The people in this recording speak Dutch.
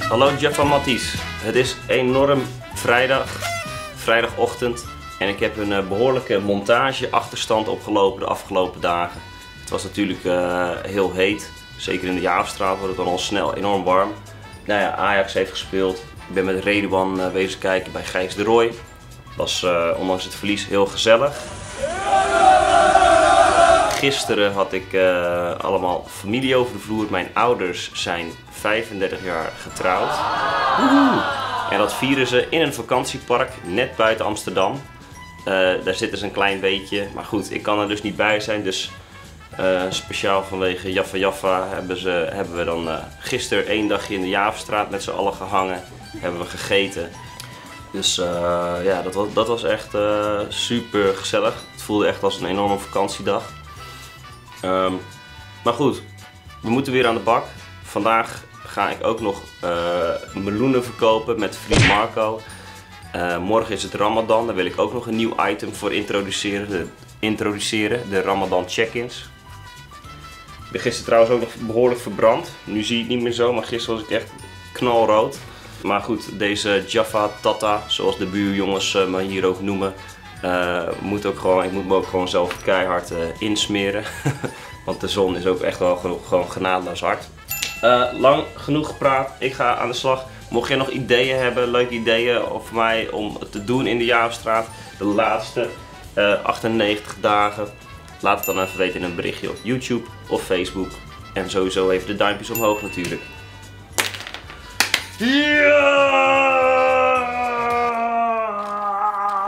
Hallo Jaffa Matties, het is enorm vrijdagochtend en ik heb een behoorlijke montageachterstand opgelopen de afgelopen dagen. Het was natuurlijk heel heet, zeker in de Jaapstraat wordt het dan al snel enorm warm. Nou ja, Ajax heeft gespeeld, ik ben met Redouan wezen kijken bij Gijs de Roy. Het was ondanks het verlies heel gezellig. Gisteren had ik allemaal familie over de vloer. Mijn ouders zijn 35 jaar getrouwd. En dat vieren ze in een vakantiepark net buiten Amsterdam. Daar zitten ze een klein beetje, maar goed, ik kan er dus niet bij zijn. Dus speciaal vanwege Jaffa hebben we dan gisteren 1 dagje in de Jaapstraat met z'n allen gehangen. Hebben we gegeten. Dus ja, dat was echt super gezellig. Het voelde echt als een enorme vakantiedag. Maar goed, we moeten weer aan de bak. Vandaag ga ik ook nog meloenen verkopen met vriend Marco. Morgen is het Ramadan, daar wil ik ook nog een nieuw item voor introduceren. De Ramadan check-ins. Ik ben gisteren trouwens ook nog behoorlijk verbrand. Nu zie je het niet meer zo, maar gisteren was ik echt knalrood. Maar goed, deze Jaffa Tata, zoals de buurjongens me hier ook noemen, ik moet me ook gewoon zelf keihard insmeren. Want de zon is ook echt wel gewoon genadeloos hard. Lang genoeg gepraat, ik ga aan de slag. Mocht je nog ideeën hebben, leuke ideeën voor mij om te doen in de Jaapstraat, de laatste 98 dagen, laat het dan even weten in een berichtje op YouTube of Facebook. En sowieso even de duimpjes omhoog natuurlijk. Ja!